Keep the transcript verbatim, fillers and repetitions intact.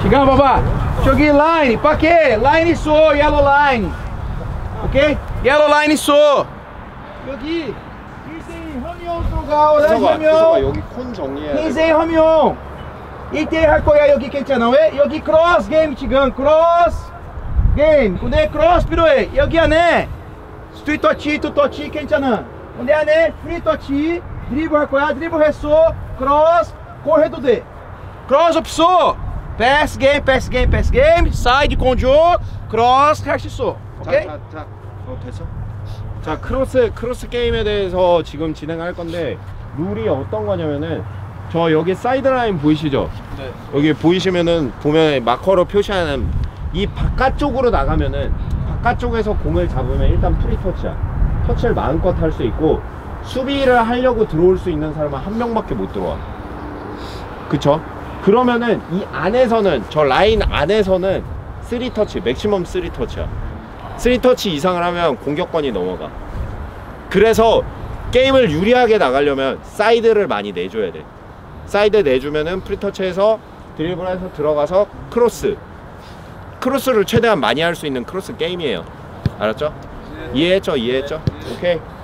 시간 봐봐. 저기 라인 밖에 라인 있어. 옐로 라인. 오케이? 옐로 라인 있어. 여기 흰색 허용 들어가. 그래서 여기 콘 정리해야 돼. 흰색 허용. 이때 할 거야. 여기 괜찮아. 왜? 여기 크로스 게임 지금 크로스 게임. 근데 크로스 필요해. 여기 안에 스트릿 터치, 투 터치 괜찮아. 근데 안에 프리 터치 드리블 할 거야. 드리블 했어. 크로스 골 해도 돼. 크로스 없어. 패스 게임, 패스 게임, 패스 게임. 사이드 공조 크로스 할 수 있어. 오케이? 자, 자, 자. 어, 됐어? 자, 크로스 크로스 게임에 대해서 지금 진행할 건데 룰이 어떤 거냐면은 저 여기 사이드라인 보이시죠? 네. 여기 보이시면은 보면 마커로 표시하는 이 바깥쪽으로 나가면은 바깥쪽에서 공을 잡으면 일단 프리 터치야. 터치를 마음껏 할 수 있고 수비를 하려고 들어올 수 있는 사람은 한 명밖에 못 들어와. 그쵸? 그러면은 이 안에서는 저 라인 안에서는 쓰리 터치, 맥시멈 쓰리 터치야. 쓰리 터치 이상을 하면 공격권이 넘어가. 그래서 게임을 유리하게 나가려면 사이드를 많이 내줘야 돼. 사이드 내주면은 프리터치에서 드리블해서 들어가서 크로스 크로스를 최대한 많이 할 수 있는 크로스 게임이에요. 알았죠? 이해했죠? 이해했죠? 오케이.